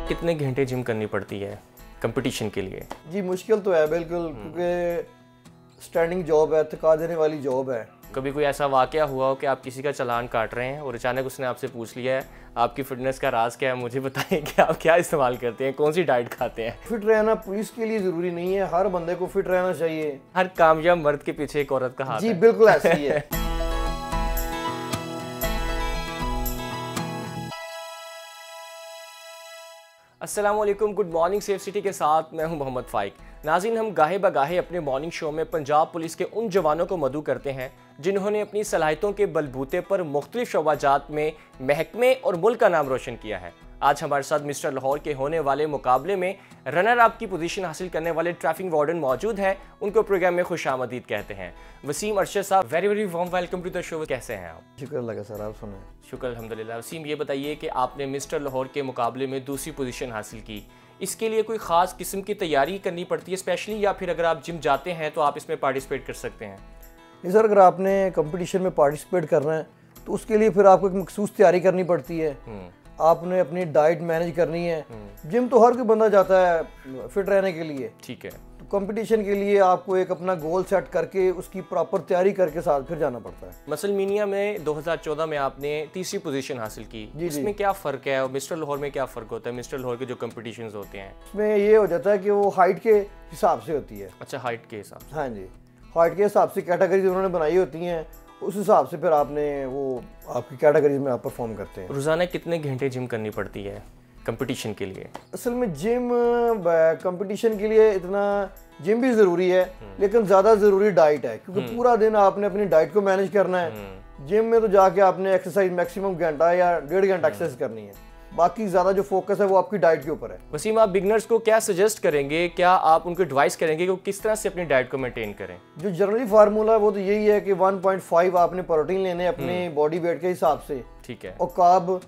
कितने घंटे जिम करनी पड़ती है कंपटीशन के लिए? जी मुश्किल तो है बिल्कुल, क्योंकि स्टैंडिंग जॉब है, थका देने वाली जॉब है। कभी कोई ऐसा वाकया हुआ हो कि आप किसी का चालान काट रहे हैं और अचानक उसने आपसे पूछ लिया है आपकी फिटनेस का राज क्या है, मुझे बताएं कि आप क्या इस्तेमाल करते हैं, कौन सी डाइट खाते हैं? फिट रहना पुलिस के लिए ज़रूरी नहीं है, हर बंदे को फिट रहना चाहिए। हर कामयाब मर्द के पीछे एक औरत का हाथ जी है। बिल्कुल ऐसा ही है। अस्सलामुअलैकुम, गुड मॉर्निंग सेफ सिटी के साथ मैं हूं मोहम्मद फाइक। नाज़रीन, हम गाहे बगाहे अपने मॉर्निंग शो में पंजाब पुलिस के उन जवानों को मदऊ करते हैं जिन्होंने अपनी सलाहियतों के बलबूते पर मुख्तलिफ शोबाजात में महकमे और मुल्क का नाम रोशन किया है। आज हमारे साथ मिस्टर लाहौर के होने वाले मुकाबले में रनर अप की पोजीशन हासिल करने वाले ट्रैफिक वार्डन मौजूद हैं। उनको प्रोग्राम में खुशामदीद कहते हैं। Wasim Arshad sahab, very very warm welcome to the show. कैसे हैं आप? शुक्र लगा सर, आप सुने? शुक्र अल्हम्दुलिल्लाह। वसीम, ये बताइए कि आपने मिस्टर लाहौर के मुकाबले में दूसरी पोजीशन हासिल की, इसके लिए कोई ख़ास किस्म की तैयारी करनी पड़ती है स्पेशली, या फिर अगर आप जिम जाते हैं तो आप इसमें पार्टिसिपेट कर सकते हैं? नहीं सर, अगर आपने कंपटीशन में पार्टिसिपेट करना है तो उसके लिए फिर आपको एक मखसूस तैयारी करनी पड़ती है। आपने अपनी डाइट मैनेज करनी है। जिम तो हर कोई बंदा जाता है फिट रहने के लिए, ठीक है। तो कंपटीशन के लिए आपको एक अपना गोल सेट करके उसकी प्रॉपर तैयारी करके साथ फिर जाना पड़ता है। मसल मीनिया में 2014 में आपने तीसरी पोजीशन हासिल की, इसमें क्या फ़र्क है और मिस्टर लाहौर में क्या फ़र्क होता है? मिस्टर लाहौर के जो कंपटीशंस होते हैं उसमें ये हो जाता है कि वो हाइट के हिसाब से होती है। अच्छा, हाइट के हिसाब से? हाँ जी, हाइट के हिसाब से कैटेगरीज उन्होंने बनाई होती हैं, उस हिसाब से फिर आपने वो आपकी कैटेगरीज में आप परफॉर्म करते हैं। रोज़ाना कितने घंटे जिम करनी पड़ती है कंपटीशन के लिए? असल में जिम कंपटीशन के लिए इतना जिम भी ज़रूरी है, लेकिन ज़्यादा ज़रूरी डाइट है, क्योंकि पूरा दिन आपने अपनी डाइट को मैनेज करना है। जिम में तो जाके आपने एक्सरसाइज मैक्सिमम घंटा या 1.5 घंटा एक्सरसाइज करनी है, बाकी ज़्यादा जो फोकस है वो आपकी डाइट के ऊपर है। वसीम, आप बिगनर्स को क्या सजेस्ट करेंगे, क्या आप उनको एडवाइस करेंगे कि वो किस तरह से अपनी डाइट को मेंटेन करें? जो जनरली फार्मूला है वो तो यही है कि 1.5 आपने प्रोटीन लेने अपने बॉडी वेट के हिसाब से, ठीक है, और कार्ब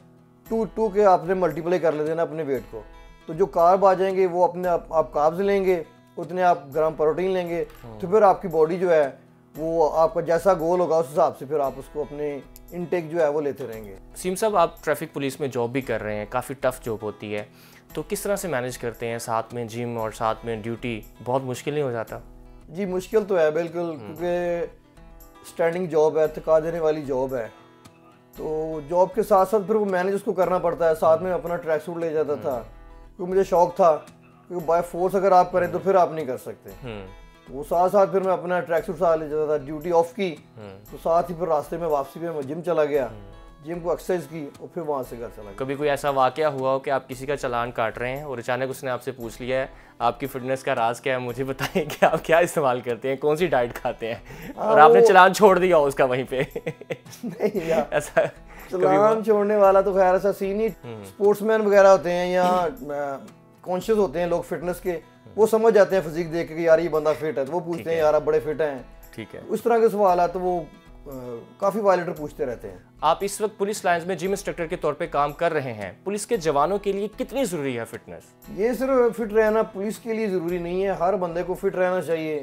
2 के आपने मल्टीप्लाई कर ले देना अपने वेट को। तो जो कार्ब आ जाएंगे वो अपने आप कार्ब्स लेंगे, उतने आप ग्राम प्रोटीन लेंगे, तो फिर आपकी बॉडी जो है वो आपका जैसा गोल होगा उस हिसाब से फिर आप उसको अपने इनटेक जो है वो लेते रहेंगे। वसीम साहब, आप ट्रैफिक पुलिस में जॉब भी कर रहे हैं, काफ़ी टफ जॉब होती है, तो किस तरह से मैनेज करते हैं साथ में जिम और साथ में ड्यूटी? बहुत मुश्किल नहीं हो जाता? जी मुश्किल तो है बिल्कुल, क्योंकि स्टैंडिंग जॉब है, थका देने वाली जॉब है, तो जॉब के साथ साथ फिर वो मैनेज उसको करना पड़ता है। साथ में अपना ट्रैक सूट ले जाता था, क्योंकि मुझे शौक था, क्योंकि बाय फोर्स अगर आप करें तो फिर आप नहीं कर सकते। वो साथ साथ फिर मैं अपना ट्रैक सूट साथ ले जाता था। ड्यूटी ऑफ की तो साथ ही फिर रास्ते में वापसी में मैं जिम चला गया, जिम को एक्सरसाइज की और फिर वहाँ से घर चला गया। कभी कोई ऐसा वाकया हुआ हो कि आप किसी का चालान काट रहे हैं और अचानक उसने आपसे पूछ लिया है आपकी फिटनेस का राज क्या है, मुझे बताएं कि आप क्या इस्तेमाल करते हैं, कौन सी डाइट खाते हैं, और आपने चालान छोड़ दिया हो उसका वहीं पे? नहीं यार, ऐसा चालान छोड़ने वाला तो खैर ऐसा सीन ही, स्पोर्ट्समैन वगैरह होते हैं या कॉन्शियस होते हैं लोग फिटनेस के, वो समझ जाते हैं फिजिक देख के कि यार ये बंदा फिट है, तो वो पूछते हैं यार आप बड़े फिट हैं, ठीक है, उस तरह के सवाल है, तो वो काफ़ी वायलेटर पूछते रहते हैं। आप इस वक्त पुलिस लाइंस में जिम इंस्ट्रक्टर के तौर पे काम कर रहे हैं, पुलिस के जवानों के लिए कितनी ज़रूरी है फिटनेस? ये सिर्फ फिट रहना पुलिस के लिए ज़रूरी नहीं है, हर बंदे को फिट रहना चाहिए,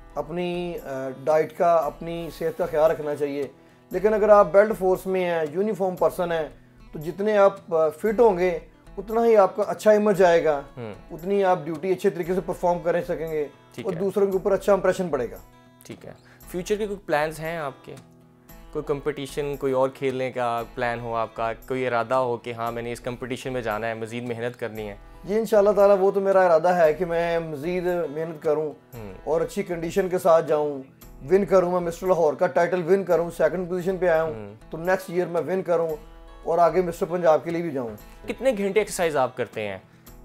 अपनी डाइट का, अपनी सेहत का ख्याल रखना चाहिए। लेकिन अगर आप बेल्ट फोर्स में हैं, यूनिफॉर्म पर्सन हैं, तो जितने आप फिट होंगे उतना ही आपका अच्छा इमेज आएगा, उतनी आप ड्यूटी अच्छे तरीके से परफॉर्म कर सकेंगे और दूसरों के ऊपर अच्छा इंप्रेशन पड़ेगा। ठीक है। फ्यूचर के कोई प्लान्स हैं आपके? कोई कंपटीशन, कोई और खेलने का प्लान हो आपका? कोई इरादा हो कि हाँ मैंने इस कंपटीशन में जाना है, मज़ीद मेहनत करनी है? जी इंशाल्लाह ताला वो तो मेरा इरादा है कि मैं मज़ीद मेहनत करूं और अच्छी कंडीशन के साथ जाऊं, विन करूं। मैं मिस्टर लाहौर का टाइटल विन करूं, 2nd पोजीशन पे आया हूं, तो नेक्स्ट ईयर मैं विन करूं और आगे मिस्टर पंजाब के लिए भी जाऊं। कितने घंटे एक्सरसाइज आप करते हैं?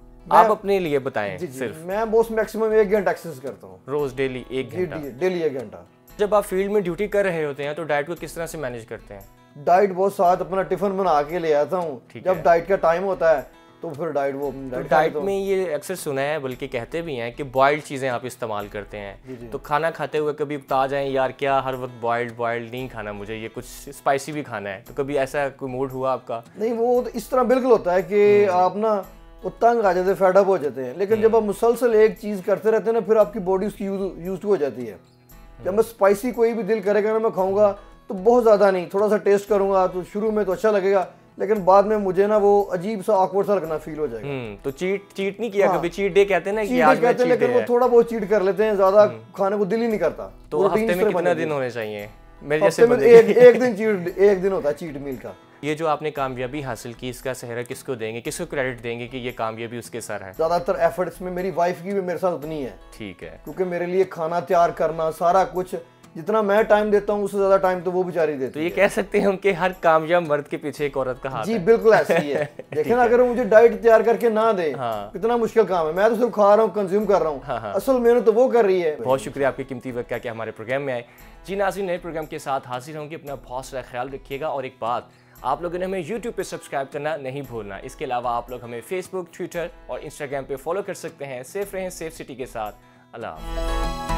आप अपने लिए बताएं। सिर्फ मैं बस मैक्सिमम 1 घंटा एक्सरसाइज करता हूँ रोज, डेली 1 घंटा? डेली 1 घंटा। जब आप फील्ड में ड्यूटी कर रहे होते हैं तो डाइट को किस तरह से मैनेज करते हैं? डाइट बहुत साथ अपना टिफिन बना के ले आता हूँ, जब डाइट का टाइम होता है तो फिर डाइट में ये अक्सर सुना है, बल्कि कहते भी हैं कि बॉइल्ड चीज़ें आप इस्तेमाल करते हैं। तो खाना खाते हुए कभी बता जाएं यार क्या हर वक्त बॉइल्ड नहीं खाना, मुझे ये कुछ स्पाइसी भी खाना है, तो कभी ऐसा कोई मूड हुआ आपका? नहीं, वो तो इस तरह बिल्कुल होता है कि आप ना वो तंग आ जाते हैं, फेडअप हो जाते हैं, लेकिन जब आप मुसलसल एक चीज़ करते रहते हैं ना, फिर आपकी बॉडी उसकी यूज हो जाती है। जब मैं स्पाइसी कोई भी दिल करेगा ना मैं खाऊंगा, तो बहुत ज़्यादा नहीं, थोड़ा सा टेस्ट करूंगा, तो शुरू में तो अच्छा लगेगा, लेकिन बाद में मुझे ना वो अजीब सा ऑकवर्ड सा लगना फील हो जाएगा। तो चीट नहीं किया कभी? चीट डे कहते हैं ना कि आज कहते हैं, लेकिन वो थोड़ा बहुत चीट कर लेते हैं, ज्यादा खाने को दिल ही नहीं करता। तो हफ्ते में कितना दिन होने चाहिए? मेरे जैसे एक दिन चीट, एक दिन होता है चीट मील का। ये जो आपने कामयाबी हासिल की, इसका सेहरा किसको देंगे, किसको क्रेडिट देंगे कि ये कामयाबी उसके सर है? ज्यादातर एफर्ट्स में मेरी वाइफ की भी मेरे साथ उतनी है। ठीक है, क्योंकि मेरे लिए खाना तैयार करना, सारा कुछ, जितना मैं टाइम देता हूँ उससे ज्यादा टाइम तो वो बेचारी देती है। तो ये कह सकते हैं उनके हर कामयाब मर्द के पीछे एक औरत का हाथ जी है। बिल्कुल ऐसा ही है। देखें ना, अगर वो मुझे डाइट तैयार करके ना दे, कितना मुश्किल काम है। मैं तो सिर्फ खा रहा हूँ, कंज्यूम कर रहा हूँ, असल मेहनत तो वो कर रही है। बहुत शुक्रिया आपके कीमती वक्त का कि हमारे प्रोग्राम में आए। जी नाज़रीन, नए प्रोग्राम के साथ हाजिर होंगे। अपना बहुत सारा ख्याल रखिएगा। और एक बात, आप लोगों ने हमें YouTube पे सब्सक्राइब करना नहीं भूलना। इसके अलावा आप लोग हमें Facebook, Twitter और Instagram पे फॉलो कर सकते हैं। सेफ रहें सेफ सिटी के साथ। अल्लाह हाफ़िज़।